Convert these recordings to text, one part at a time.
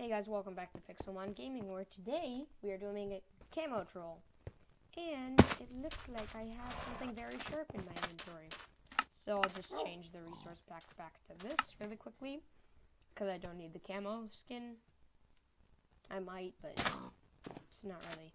Hey guys, welcome back to Pixelmon Gaming, where today we are doing a camo troll. And it looks like I have something very sharp in my inventory. So I'll just change the resource pack back to this really quickly, because I don't need the camo skin. I might, but it's not really.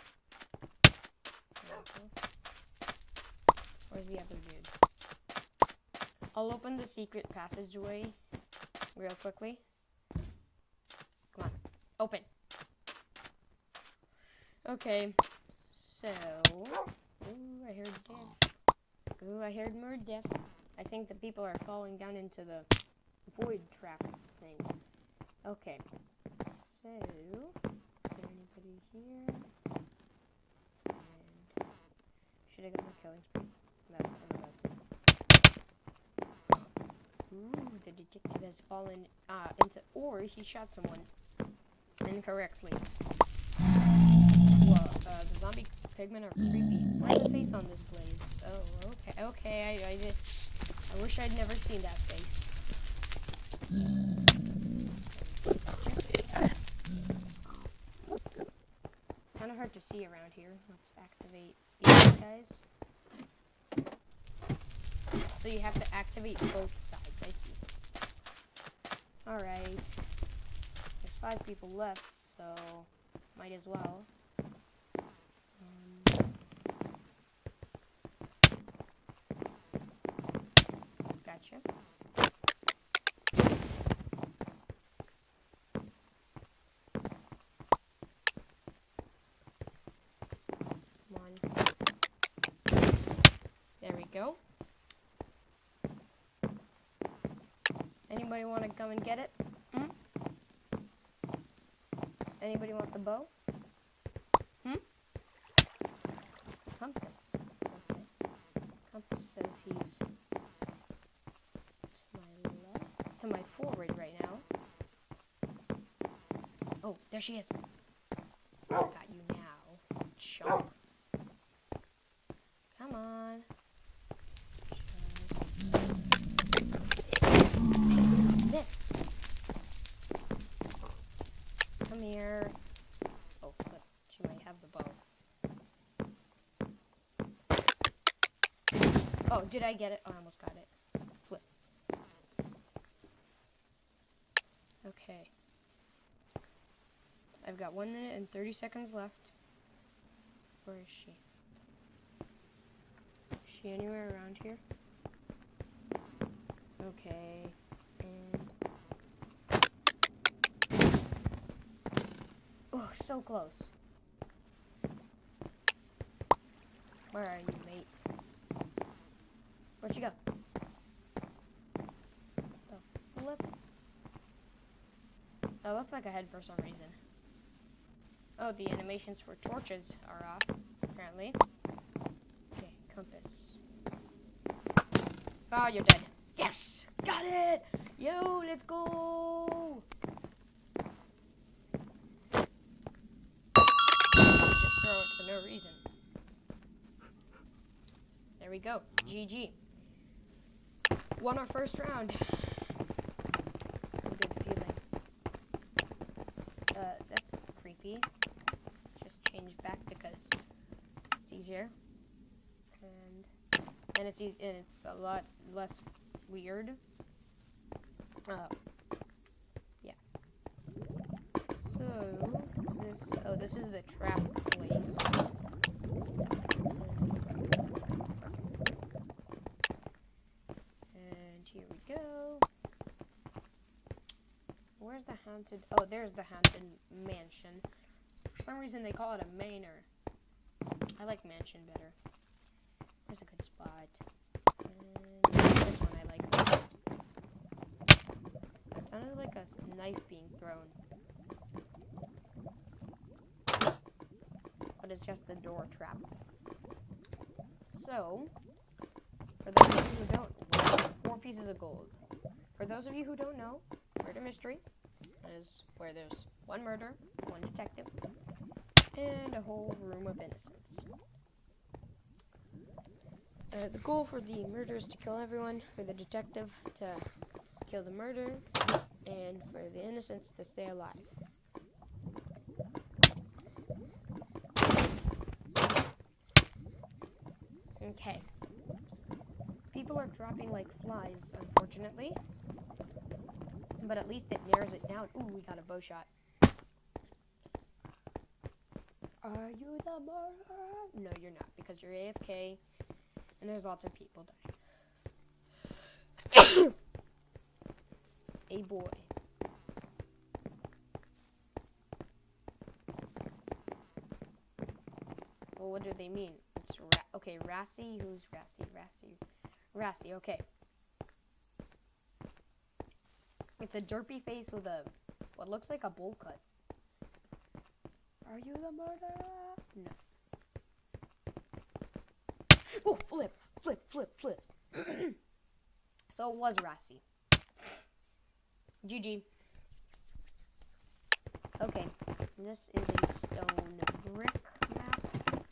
Where's the other dude? I'll open the secret passageway real quickly. Come on, open. Okay, so, ooh, I heard death. Ooh, I heard more death. I think the people are falling down into the void trap thing. Okay, so, is there anybody here? And should I go to killing spree? No, I'm about to. Ooh, the detective has fallen into, or he shot someone incorrectly. Whoa, the zombie pigmen are creepy. Why is the face on this blaze? Oh, okay, I wish I'd never seen that face. Kind of hard to see around here. Let's activate these guys. So you have to activate both sides, I see. Alright. There's 5 people left, so might as well. Gotcha. Come on. There we go. Anybody want to come and get it? Anybody want the bow? Compass. Okay. Compass says he's to my left, to my forward right now. Oh, there she is. Got you now. Chomp. Come on. This. Come here. Oh, flip. She might have the bow. Oh, did I get it? Oh, I almost got it. Flip. Okay. I've got 1 minute and 30 seconds left. Where is she? Is she anywhere around here? Okay. Oh, so close. Where are you, mate? Where'd she go? Oh, flip. That looks like a head for some reason. Oh, the animations for torches are off, apparently. Okay, compass. Oh, you're dead. Yes! Got it! Yo, let's go! Just throw it for no reason. There we go. GG. Won our first round. It's a good feeling. That's creepy. Just change back because it's easier. And it's easy, and it's a lot less weird. Yeah. So, this is the trap place. And here we go. Where's the haunted? Oh, there's the haunted mansion. For some reason they call it a manor. I like mansion better. There's a good spot. And this one I like best. That sounded like a knife being thrown. But it's just the door trap. So, for those of you who don't, 4 pieces of gold. For those of you who don't know, Murder Mystery is where there's 1 murder, 1 detective, and a whole room of innocence. The goal for the murder is to kill everyone, for the detective to kill the murder, and for the innocents to stay alive. Okay. People are dropping like flies, unfortunately. But at least it narrows it down. Ooh, we got a bow shot. Are you the murderer? No, you're not, because you're AFK, and there's lots of people dying. A boy. Well, what do they mean? It's okay, Rassi. Who's Rassi? Rassi, okay. It's a derpy face with a, what looks like a bowl cut. Are you the murderer? No. Oh, flip. So it was Rassi. GG. Okay, this is a stone brick map.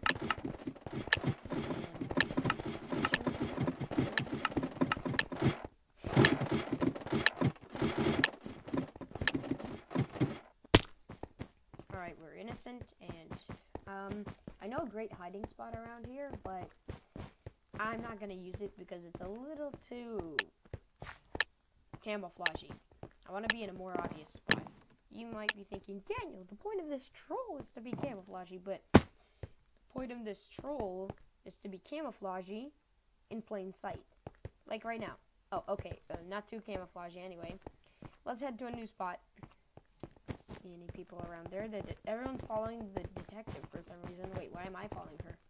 Alright, we're innocent, and I know a great hiding spot around here, but I'm not gonna use it because it's a little too camouflagey. I want to be in a more obvious spot. You might be thinking, Daniel, the point of this troll is to be camouflagey, but the point of this troll is to be camouflagey in plain sight. Like right now. Oh, okay, not too camouflagey anyway. Let's head to a new spot. Let's see any people around there. Everyone's following the detective for some reason. Wait, why am I following her?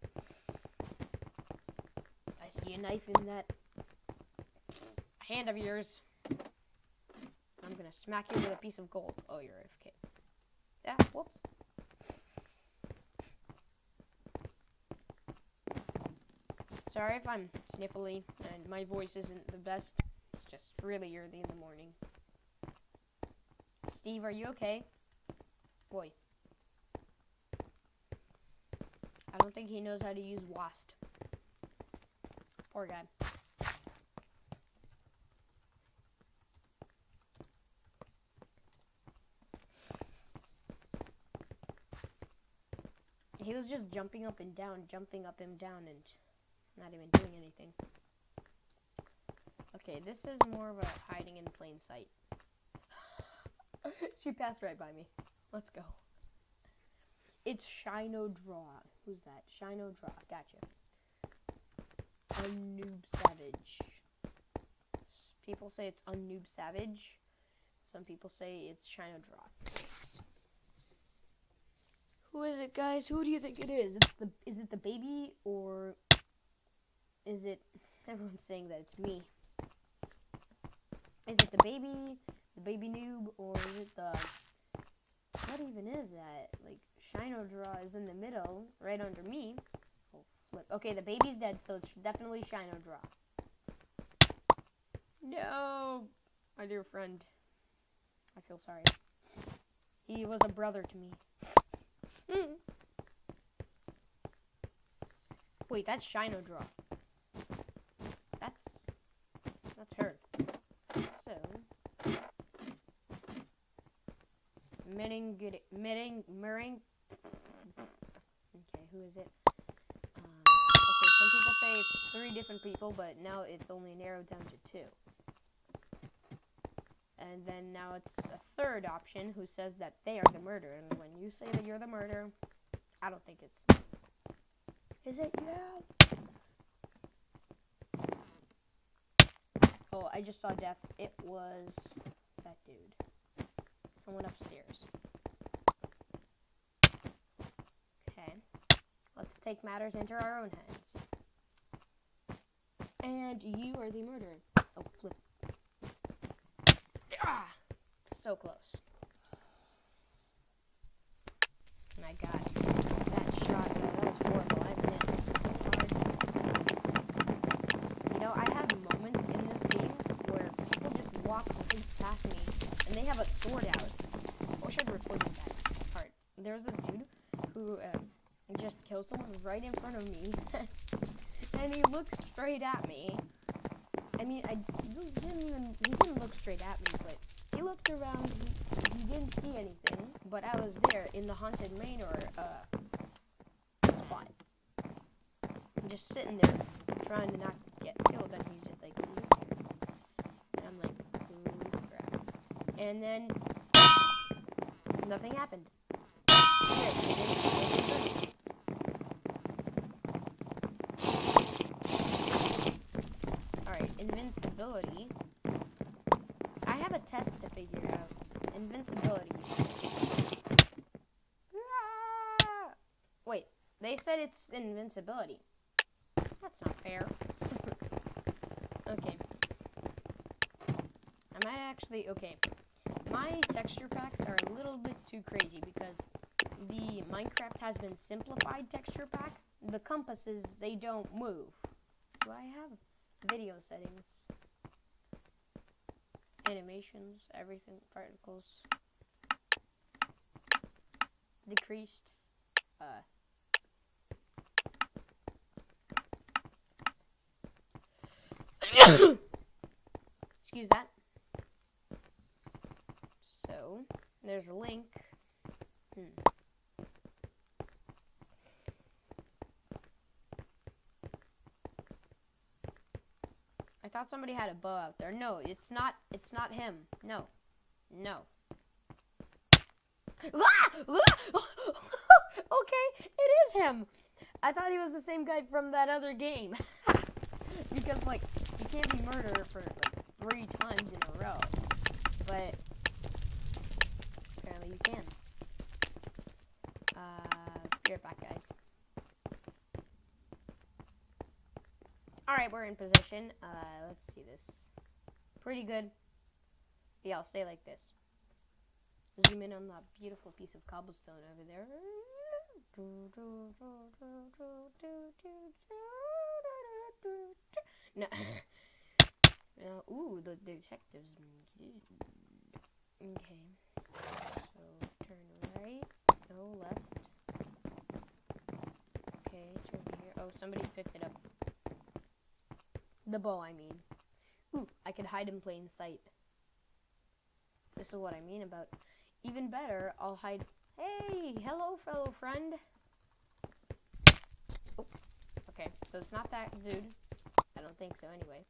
I see a knife in that hand of yours. I'm gonna smack you with a piece of gold. Oh, you're AFK. Yeah, whoops. Sorry if I'm sniffly and my voice isn't the best. It's just really early in the morning. Steve, are you okay? Boy. I don't think he knows how to use WASD. Poor guy. He was just jumping up and down, and not even doing anything. Okay, this is more of a hiding in plain sight. She passed right by me. Let's go. It's Shino Draw. Who's that? Shino Draw. Gotcha. Unnoob Savage. People say it's Unnoob Savage. Some people say it's Shino Draw. Who is it, guys? Who do you think it is? Is it the baby, or is it, everyone's saying that it's me. Is it the baby noob, or is it the, what even is that? Like, Shino Draw is in the middle, right under me. Oh, flip. Okay, the baby's dead, so it's definitely Shino Draw. No! My dear friend. I feel sorry. He was a brother to me. Wait, that's Shino Draw. That's her. So, Mering. Okay, who is it? Okay, some people say it's 3 different people, but now it's only narrowed down to 2. And then now it's a 3rd option who says that they are the murderer. And when you say that you're the murderer, I don't think it's... Is it you? Oh, I just saw death. It was that dude. Someone upstairs. Okay. Let's take matters into our own hands. And you are the murderer. Oh, flip. Ah! So close. My god. That shot, that was horrible. I missed so hard. You know, I have moments in this game where people just walk right past me and they have a sword out. I wish I'd recorded that part. There's this dude who just killed someone right in front of me. And he looked straight at me. I mean, he didn't look straight at me, but he looked around, he didn't see anything, but I was there in the haunted manor spot. I'm just sitting there trying to not get killed, and he's just like, and I'm like, oh crap. And then nothing happened. Alright, invincibility. I have a test to figure out. Invincibility. Ah! Wait, they said it's invincibility. That's not fair. Okay. Am I actually... Okay. My texture packs are a little bit too crazy because the Minecraft has been simplified texture pack. The compasses, they don't move. Do I have video settings? Animations, everything, particles. Decreased. Excuse that. So, there's a link. I thought somebody had a bow out there. No, it's not him. No. No. Okay, it is him. I thought he was the same guy from that other game. Because, like, you can't be murdered for, like, 3 times in a row. But apparently you can. Be right back, guys. Alright, we're in position. Let's see this. Pretty good. Yeah, I'll stay like this. Zoom in on that beautiful piece of cobblestone over there. No. Ooh, the detectives. Okay. So, turn right. Go left. Okay, turn here. Oh, somebody picked it up. The bow, I mean. Ooh, I could hide in plain sight. This is what I mean about... Even better, I'll hide... Hey, hello, fellow friend. Oh, okay, so it's not that dude. I don't think so, anyway.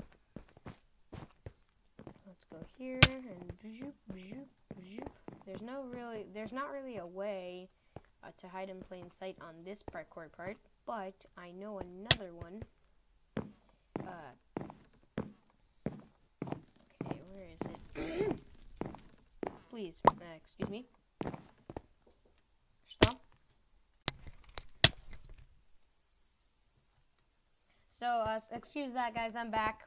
Let's go here, and... There's not really a way to hide in plain sight on this parkour part, but I know another one. Okay, where is it? Please, excuse me. Stop. So, excuse that, guys, I'm back.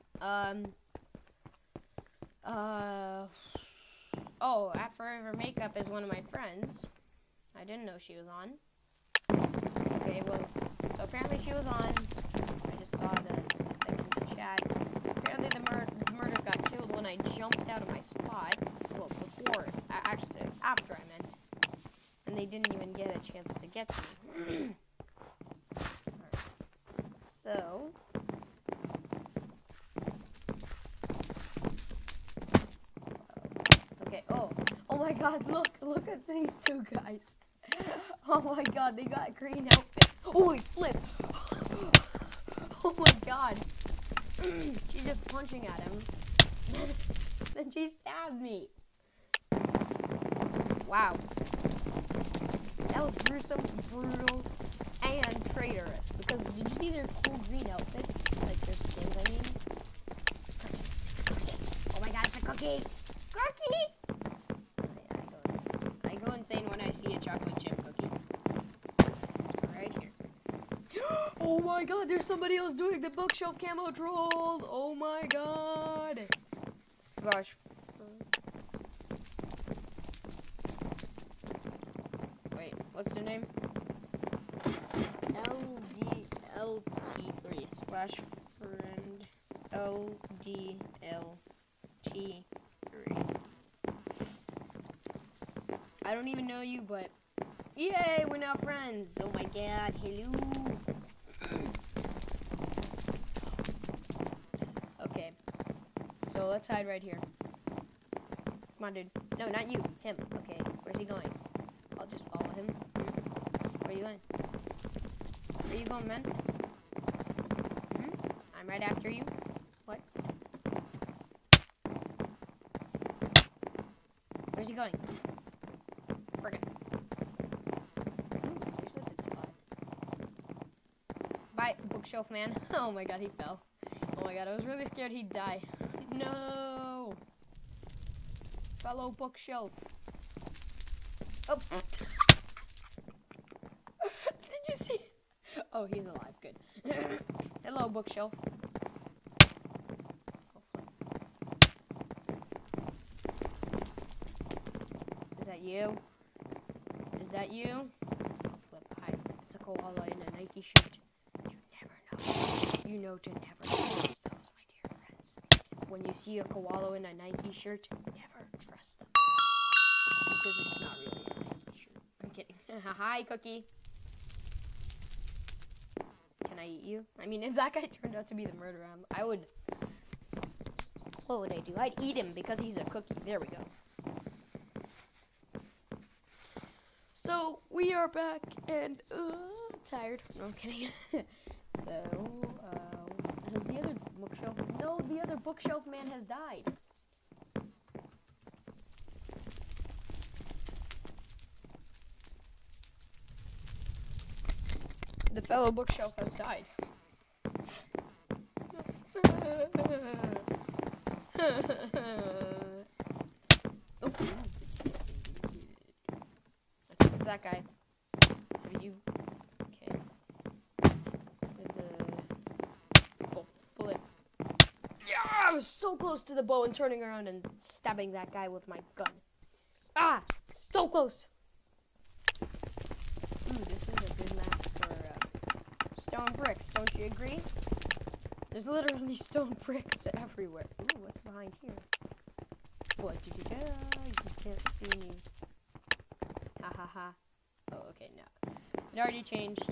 Oh, At Forever Makeup is one of my friends. I didn't know she was on. Okay, well, so apparently she was on. I just saw the chat. Apparently the murder got killed when I jumped out of my spot. Well, before, actually, after I meant. And they didn't even get a chance to get to me. Right. So... Okay, oh my god, look at these two guys. Oh my god, they got green outfits. Holy flip! Oh my god. She's just punching at him. Then she stabbed me. Wow. That was gruesome, brutal, and traitorous. Because did you see their cool green outfits? Like their skins, I mean. Oh my god, it's a cookie! Cookie! I go insane when I see a chocolate chip cookie. It's right here. Oh my god, there's somebody else doing the bookshelf camo troll! Oh my god! Gosh. Wait, what's their name? LDLT3/friend LDLT3. I don't even know you, but yay, we're now friends. Oh my god, hello. Okay, so let's hide right here. Come on, dude. No, not you. Him. Okay. Where's he going? I'll just follow him. Where are you going? Where are you going, man? I'm right after you. What? Where's he going? Friggin'. Here's a good spot. Bye, bookshelf man. Oh my god, he fell. Oh my god, I was really scared he'd die. No! Fellow bookshelf. Oh. Did you see? Oh, he's alive. Good. Hello, bookshelf. Is that you? Is that you? Flip. Hi. It's a koala in a Nike shirt. You never know. You know to never trust those, my dear friends. When you see a koala in a Nike shirt, never trust them. Because it's not really a Nike shirt. I'm kidding. Hi, Cookie. Can I eat you? I mean, if that guy turned out to be the murderer, I would... What would I do? I'd eat him because he's a cookie. There we go. So, we are back and... tired. No, I'm kidding. So, has the other bookshelf... No, the other bookshelf man has died. The fellow bookshelf has died. Oh. That guy. Are you okay? Oh, bullet. Yeah, I was so close to the bow and turning around and stabbing that guy with my gun. Ah, so close. Ooh, this is a good map for stone bricks. Don't you agree? There's literally stone bricks everywhere. Ooh, what's behind here? What did you do? You can't see me. Ha ha ha. Oh, okay, no. It already changed.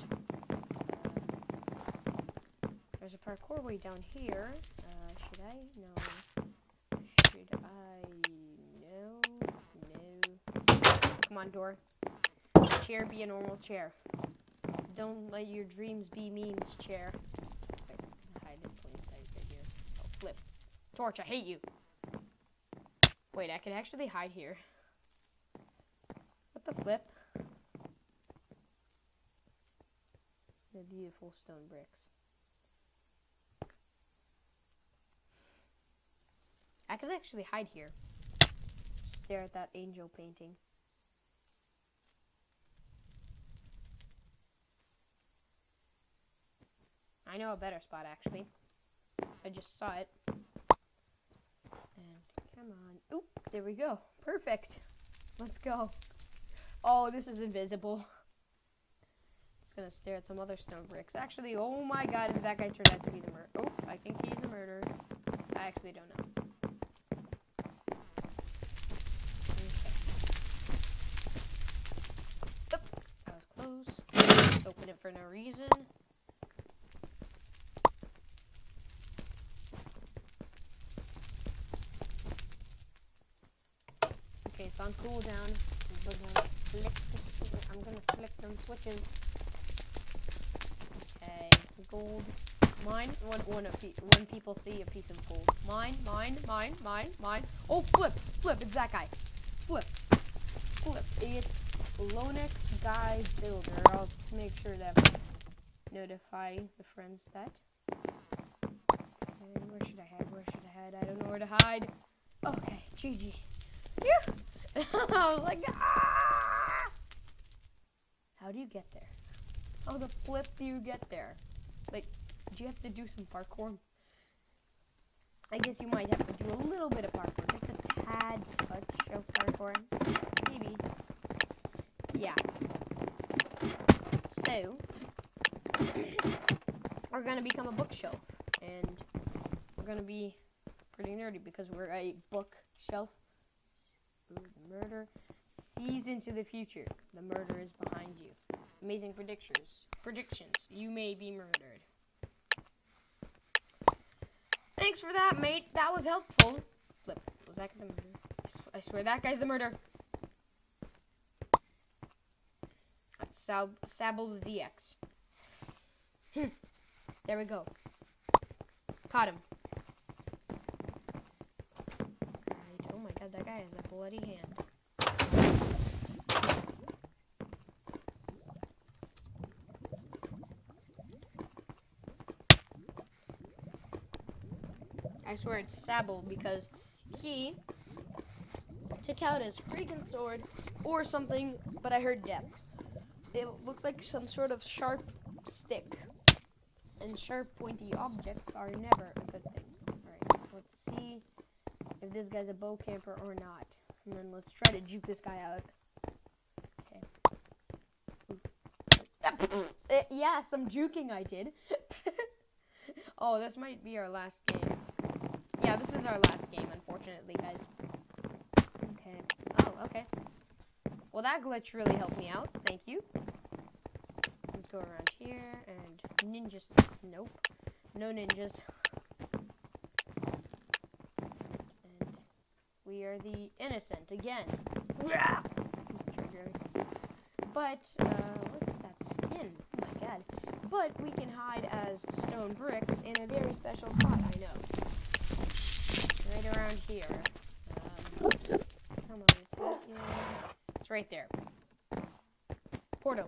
There's a parkour way down here. Should I? No. Should I? No. No. Come on, door. Chair be a normal chair. Don't let your dreams be memes, chair. Wait, hide in plain sight right here. Oh, flip. Torch, I hate you. Wait, I can actually hide here. What the flip? The beautiful stone bricks. I could actually hide here. Stare at that angel painting. I know a better spot, actually. I just saw it. And come on. Oop, there we go. Perfect. Let's go. Oh, this is invisible. Just gonna stare at some other stone bricks. Actually, oh my god, if that guy turned out to be the murderer. Oh, I think he's the murderer. I actually don't know. Okay. Oh, that was close. Open it for no reason. Okay, it's on cooldown. I'm gonna flick them switches. Okay, gold. Mine. When people see a piece of gold. Mine. Oh, flip. It's that guy. Flip. It's Lonex Guy Builder. I'll make sure that notify the friends that. And where should I hide? I don't know where to hide. Okay, GG. Yeah. I was like, ah! How do you get there? How the flip do you get there? Like, do you have to do some parkour? I guess you might have to do a little bit of parkour. Just a tad touch of parkour. Maybe. Yeah. So, we're going to become a bookshelf. And we're going to be pretty nerdy because we're a bookshelf. Murder sees into the future. The murder is behind you. Amazing predictions. You may be murdered. Thanks for that, mate. That was helpful. Flip. Was that gonna murder? I I swear that guy's the murderer. That's Sables DX. There we go. Caught him. Right. Oh my god, that guy has a bloody hand. I swear it's Sable because he took out his freaking sword or something, but I heard death. It looked like some sort of sharp stick. And sharp, pointy objects are never a good thing. Alright, let's see if this guy's a bow camper or not. And then let's try to juke this guy out. Okay. Yeah, some juking I did. Oh, this might be our last game. Yeah, this is our last game, unfortunately, guys. Okay. Oh, okay. Well, that glitch really helped me out. Thank you. Let's go around here and ninjas. Nope. No ninjas. And we are the innocent again. Trigger. But, what's that skin? Oh my god. But we can hide as stone bricks in a very special spot, I know. Right around here. Come on, it's right there. Portal.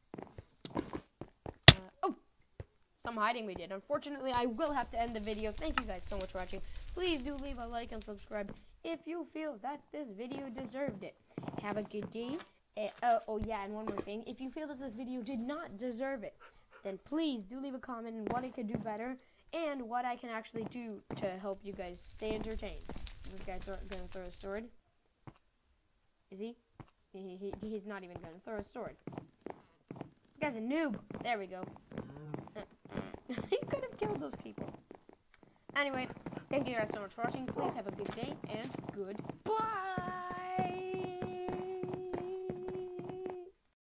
Oh! Some hiding we did. Unfortunately, I will have to end the video. Thank you guys so much for watching. Please do leave a like and subscribe if you feel that this video deserved it. Have a good day. Oh yeah, and one more thing. If you feel that this video did not deserve it, then please do leave a comment on what it could do better and what I can actually do to help you guys stay entertained. This guy's gonna throw a sword. Is he? He's not even gonna throw a sword. This guy's a noob. There we go. He could have killed those people. Anyway, thank you guys so much for watching. Please have a good day and good